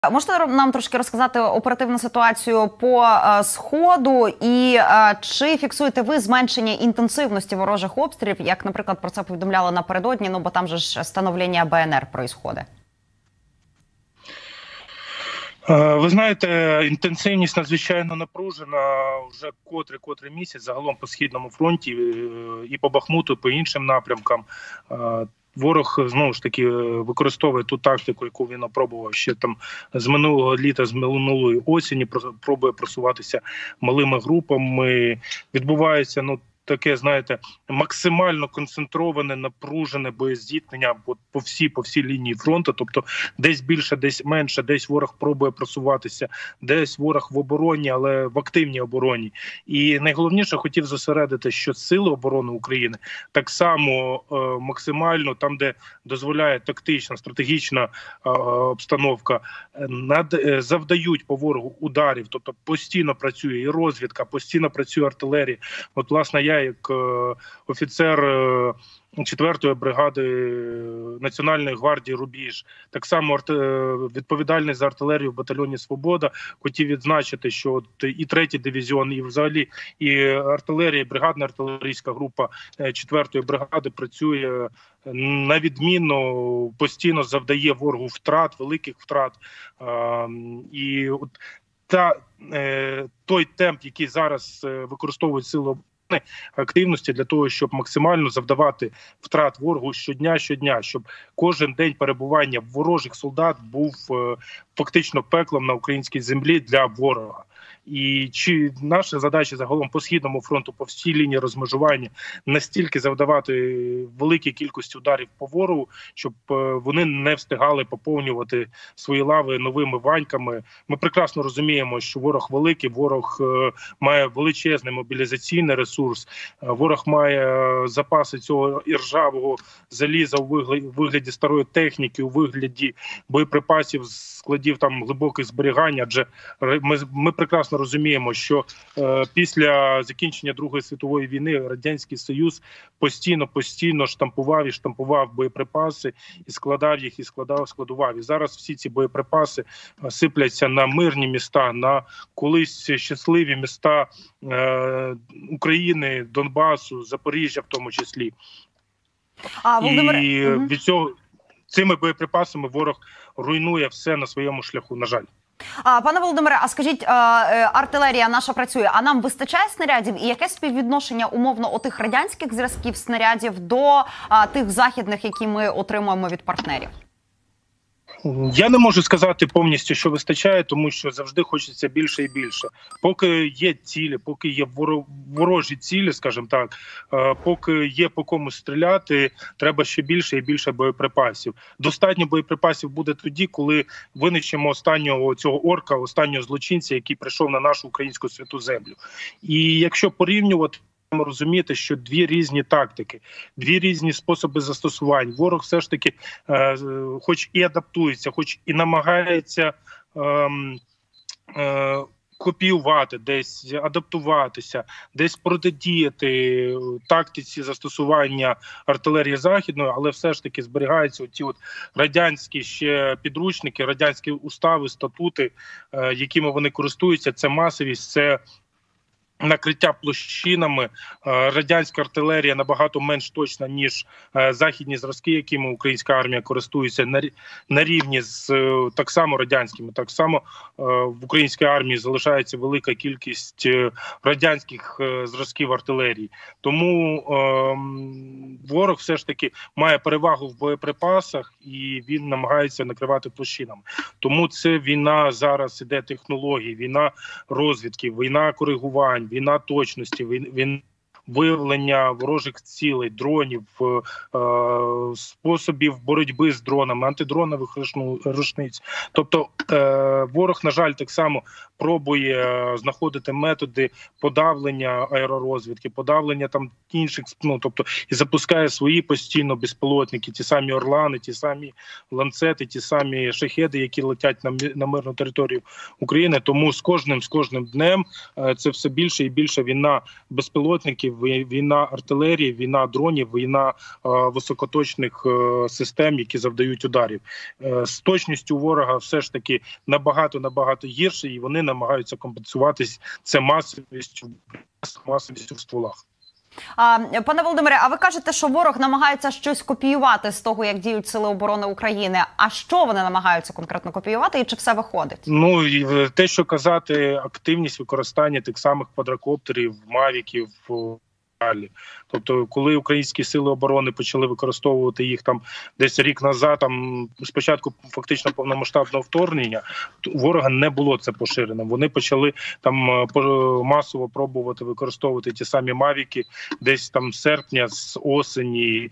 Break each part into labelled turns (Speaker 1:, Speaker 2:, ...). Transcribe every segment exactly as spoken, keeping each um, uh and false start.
Speaker 1: Можете нам трошки розказати оперативну ситуацію по е, Сходу і е, чи фіксуєте ви зменшення інтенсивності ворожих обстрілів, як, наприклад, про це повідомляли напередодні, ну бо там же ж становлення Б Н Р проїсходить?
Speaker 2: Ви знаєте, інтенсивність надзвичайно напружена вже котрий-котрий місяць загалом по Східному фронті і по Бахмуту, і по іншим напрямкам. Ворог, знову ж таки, використовує ту тактику, яку він опробував ще там з минулого літа, з минулої осені, пробує просуватися малими групами. Відбувається, ну, таке, знаєте, максимально концентроване, напружене боєзіткнення по всій, по всій лінії фронту. Тобто десь більше, десь менше, десь ворог пробує просуватися, десь ворог в обороні, але в активній обороні. І найголовніше, хотів зосередити, що сили оборони України так само е, максимально, там, де дозволяє тактична, стратегічна е, обстановка, над, е, завдають по ворогу ударів. Тобто постійно працює і розвідка, постійно працює артилерія. От, власне, я як е, офіцер е, четвертої бригади Національної гвардії «Рубіж», так само арт... відповідальний за артилерію в батальйоні «Свобода», хотів відзначити, що от і третій дивізіон, і взагалі і артилерія, і бригадна артилерійська група четвертої бригади працює на відмінно, постійно завдає ворогу втрат, великих втрат. Е, і от та, е, той темп, який зараз використовують сили оборони, активності для того, щоб максимально завдавати втрат ворогу щодня, щодня, щоб кожен день перебування ворожих солдат був е, фактично пеклом на українській землі для ворога. І чи наша задача загалом по Східному фронту, по всій лінії розмежування, настільки завдавати великій кількості ударів по ворогу, щоб вони не встигали поповнювати свої лави новими ваньками. Ми прекрасно розуміємо, що ворог великий, ворог має величезний мобілізаційний ресурс, ворог має запаси цього іржавого заліза у вигляді старої техніки, у вигляді боєприпасів, складів там глибоких зберігання, адже ми, ми прекрасно розуміємо, що е, після закінчення Другої світової війни Радянський Союз постійно-постійно штампував і штампував боєприпаси, і складав їх, і складав, складував. І зараз всі ці боєприпаси сипляться на мирні міста, на колись щасливі міста е, України, Донбасу, Запоріжжя в тому числі. А, Володимир... І угу. від цього, цими боєприпасами ворог руйнує все на своєму шляху, на жаль.
Speaker 1: А, пане Володимире, а скажіть, артилерія наша працює, а нам вистачає снарядів? І яке співвідношення умовно отих радянських зразків снарядів до а, тих західних, які ми отримуємо від партнерів?
Speaker 2: Я не можу сказати повністю, що вистачає, тому що завжди хочеться більше і більше. Поки є цілі, поки є ворожі цілі, скажімо так, поки є по кому стріляти, треба ще більше і більше боєприпасів. Достатньо боєприпасів буде тоді, коли винищимо останнього цього орка, останнього злочинця, який прийшов на нашу українську святу землю. І якщо порівнювати, розуміти, що дві різні тактики, дві різні способи застосувань. Ворог все ж таки, е, хоч і адаптується, хоч і намагається е, е, копіювати, десь адаптуватися, десь протидіяти тактиці застосування артилерії західної, але все ж таки зберігаються оці от радянські ще підручники, радянські устави, статути, е, якими вони користуються. Це масовість, це накриття площинами. Радянська артилерія набагато менш точна, ніж західні зразки, якими українська армія користується, на рівні з так само радянськими. Так само в українській армії залишається велика кількість радянських зразків артилерії. Тому ворог все ж таки має перевагу в боєприпасах і він намагається накривати площинами. Тому це війна зараз іде технологій, війна розвідки, війна коригувань, війна точності, війна виявлення ворожих цілей, дронів, е, способів боротьби з дронами, антидронових рушниць. Тобто е, ворог, на жаль, так само пробує знаходити методи подавлення аеророзвідки, подавлення там інших, ну, тобто і запускає свої постійно безпілотники, ті самі «Орлани», ті самі «Ланцети», ті самі «Шахеди», які летять на, на мирну територію України. Тому з кожним, з кожним днем е, це все більше і більше війна безпілотників війна артилерії, війна дронів, війна е, високоточних е, систем, які завдають ударів. Е, з точністю ворога все ж таки набагато-набагато гірше, і вони намагаються компенсуватись це масовістю, масовістю в стволах.
Speaker 1: А, пане Володимире, а ви кажете, що ворог намагається щось копіювати з того, як діють Сили оборони України. А що вони намагаються конкретно копіювати і чи все виходить?
Speaker 2: Ну, і те, що казати, активність використання тих самих квадрокоптерів, мавіків, далі. Тобто, коли українські сили оборони почали використовувати їх там десь рік назад, там спочатку фактично повномасштабного вторгнення, у ворога не було це поширено. Вони почали там масово пробувати використовувати ті самі мавіки десь там з серпня, з осені.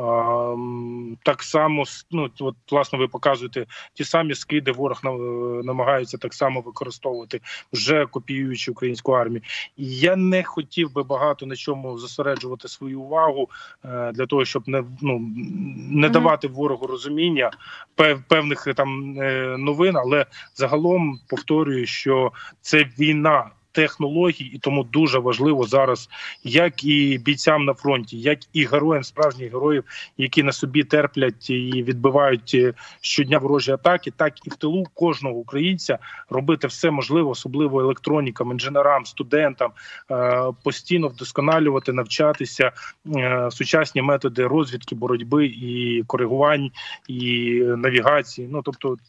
Speaker 2: Так само, ну, от, власне, ви показуєте ті самі скиди, ворог намагається так само використовувати, вже копіюючи українську армію. І я не хотів би багато на чому зосереджувати свою увагу для того, щоб не, ну, не давати ворогу розуміння певних там новин, але загалом повторюю, що це війна технологій, і тому дуже важливо зараз, як і бійцям на фронті, як і героям, справжніх героїв, які на собі терплять і відбивають щодня ворожі атаки, так і в тилу кожного українця робити все можливе, особливо електронікам, інженерам, студентам, постійно вдосконалювати, навчатися сучасні методи розвідки, боротьби і коригувань, і навігації. Ну, тобто,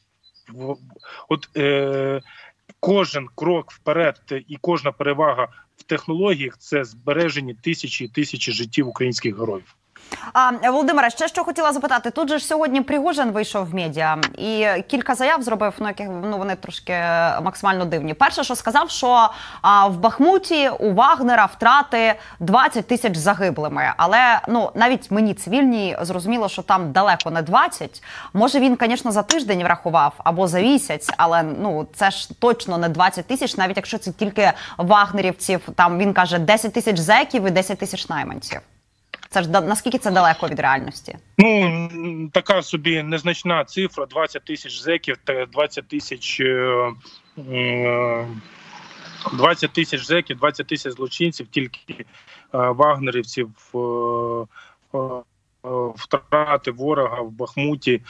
Speaker 2: от е кожен крок вперед і кожна перевага в технологіях – це збережені тисячі і тисячі життів українських героїв.
Speaker 1: А, Володимире, ще що хотіла запитати. Тут же ж сьогодні Пригожин вийшов в медіа і кілька заяв зробив, ну, яких, ну, вони трошки максимально дивні. Перше, що сказав, що а, в Бахмуті у Вагнера втрати двадцять тисяч загиблими. Але, ну, навіть мені цивільній зрозуміло, що там далеко не двадцять. Може, він, звісно, за тиждень врахував або за місяць, але, ну, це ж точно не двадцять тисяч, навіть якщо це тільки вагнерівців. Там він каже десять тисяч зеків і десять тисяч найманців. Це ж наскільки це далеко від реальності?
Speaker 2: Ну, така собі незначна цифра, двадцять тисяч зеків та двадцять тисяч двадцять тисяч зеків, двадцять тисяч злочинців, тільки вагнерівців, втрати ворога в Бахмуті,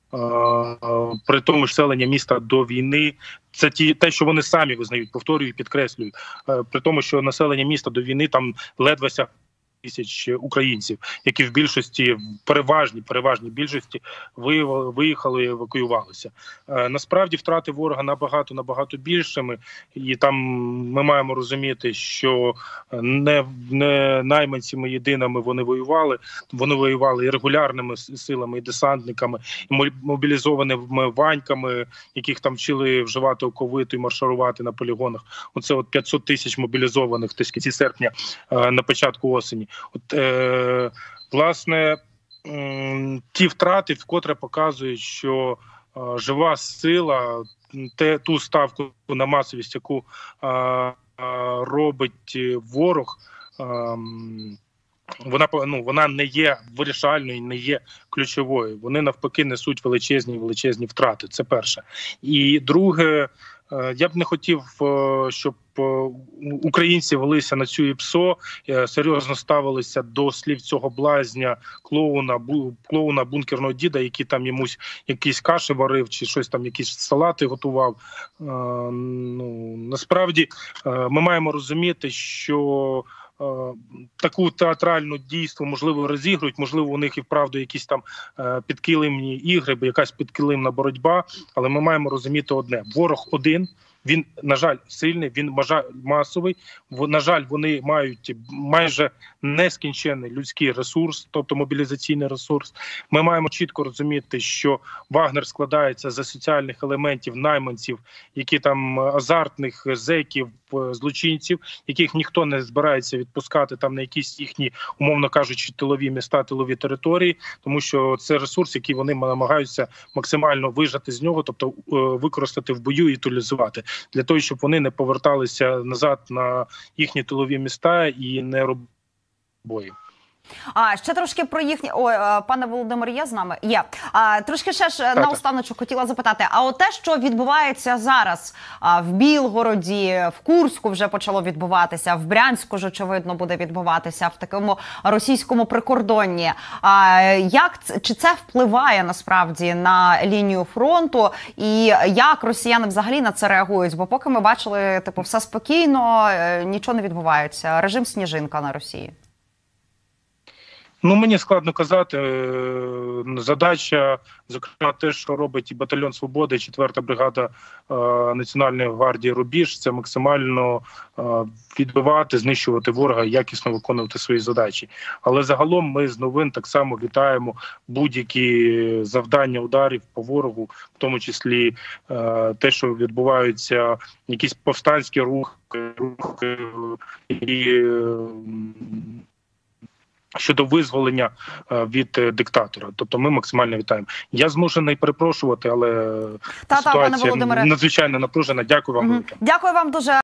Speaker 2: при тому ж населення міста до війни. Це ті, те, що вони самі визнають, повторюю, підкреслюю. При тому, що населення міста до війни там ледве сягає тисяч українців, які в більшості, в переважній, переважній більшості виїхали і евакуювалися. Е, насправді втрати ворога набагато, набагато більшими, і там ми маємо розуміти, що не, не найманцями єдиними вони воювали, вони воювали і регулярними силами, і десантниками, і мобілізованими ваньками, яких там вчили вживати оковиту і марширувати на полігонах. Оце от п'ятсот тисяч мобілізованих в кінці серпня, е, на початку осені. От, е, власне, е, ті втрати вкотре показують, що е, жива сила, те, ту ставку на масовість, яку е, е, робить ворог, е, вона, ну, вона не є вирішальною, не є ключовою. Вони навпаки несуть величезні, величезні втрати. Це перше. І друге, е, я б не хотів, е, щоб українці велися на цю ІПСО, серйозно ставилися до слів цього блазня, клоуна, клоуна бункерного діда, який там йомусь якісь каші варив чи щось там, якісь салати готував. Ну, насправді ми маємо розуміти, що таку театральну дійство, можливо, розігрують, можливо, у них і вправду якісь там підкилимні ігри, бо якась підкилимна боротьба, але ми маємо розуміти одне. Ворог один, він, на жаль, сильний, він масовий. На жаль, вони мають майже нескінченний людський ресурс, тобто мобілізаційний ресурс. Ми маємо чітко розуміти, що Вагнер складається з соціальних елементів, найманців, які там азартних зеків, злочинців, яких ніхто не збирається відпускати там на якісь їхні, умовно кажучи, тилові міста, тилові території, тому що це ресурс, який вони намагаються максимально вижати з нього, тобто використати в бою і утилізувати, для того, щоб вони не поверталися назад на їхні тилові міста і не робили бої.
Speaker 1: А ще трошки про їхні. Ой, пане Володимир, є з нами? Є. А трошки ще ж наостаночок хотіла запитати. А от те, що відбувається зараз а, в Білгороді, в Курську вже почало відбуватися, в Брянську ж очевидно буде відбуватися, в такому російському прикордонні. А як чи це впливає насправді на лінію фронту, і як росіяни взагалі на це реагують? Бо поки ми бачили, типу, все спокійно, нічого не відбувається. Режим сніжинка на Росії.
Speaker 2: Ну, мені складно казати. Задача, зокрема, те, що робить і батальйон «Свобода», і четверта бригада е, Національної гвардії «Рубіж», це максимально е, відбивати, знищувати ворога, якісно виконувати свої задачі. Але загалом ми з новин так само вітаємо будь-які завдання ударів по ворогу, в тому числі е, те, що відбуваються якісь повстанські рухи, рухи і е, щодо визволення від диктатора. Тобто ми максимально вітаємо. Я змушений перепрошувати, але
Speaker 1: Та-та,
Speaker 2: ситуація надзвичайно напружена. Дякую вам.
Speaker 1: Угу. Дякую вам дуже.